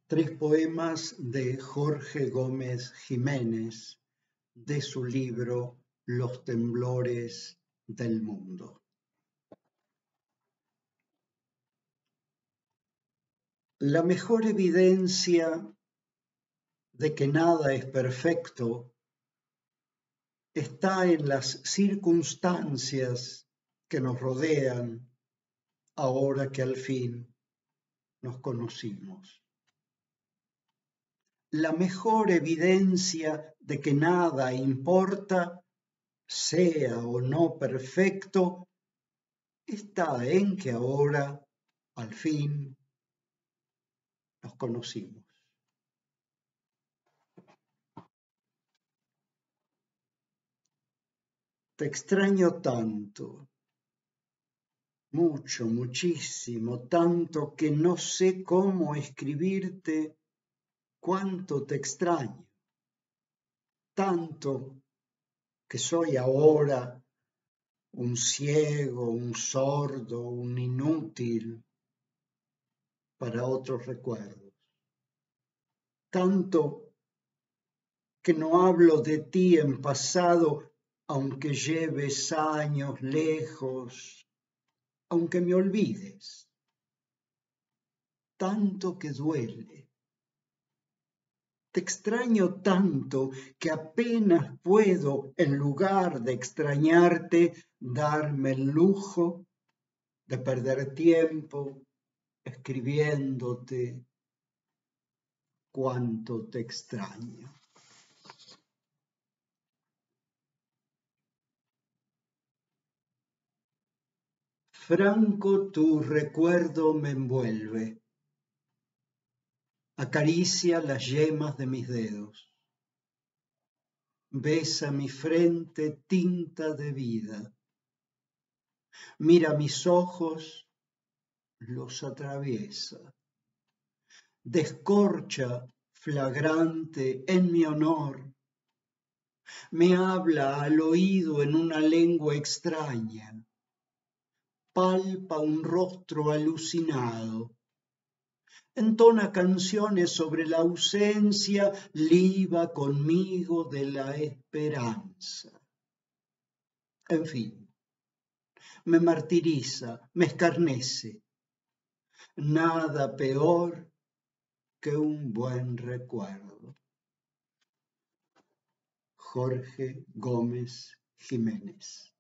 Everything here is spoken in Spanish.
Tres poemas de Jorge Gómez Jiménez de su libro Los temblores del mundo. La mejor evidencia de que nada es perfecto está en las circunstancias que nos rodean ahora que al fin nos conocimos. La mejor evidencia de que nada importa, sea o no perfecto, está en que ahora, al fin, nos conocimos. Te extraño tanto, mucho, muchísimo, tanto que no sé cómo escribirte cuánto te extraño, tanto que soy ahora un ciego, un sordo, un inútil para otros recuerdos. Tanto que no hablo de ti en pasado, aunque lleves años lejos, aunque me olvides. Tanto que duele. Te extraño tanto que apenas puedo, en lugar de extrañarte, darme el lujo de perder tiempo escribiéndote cuánto te extraño. Franco, tu recuerdo me envuelve, acaricia las yemas de mis dedos, besa mi frente tinta de vida, mira mis ojos, los atraviesa, descorcha flagrante en mi honor, me habla al oído en una lengua extraña, palpa un rostro alucinado, entona canciones sobre la ausencia, liba conmigo de la esperanza. En fin, me martiriza, me escarnece. Nada peor que un buen recuerdo. Jorge Gómez Jiménez.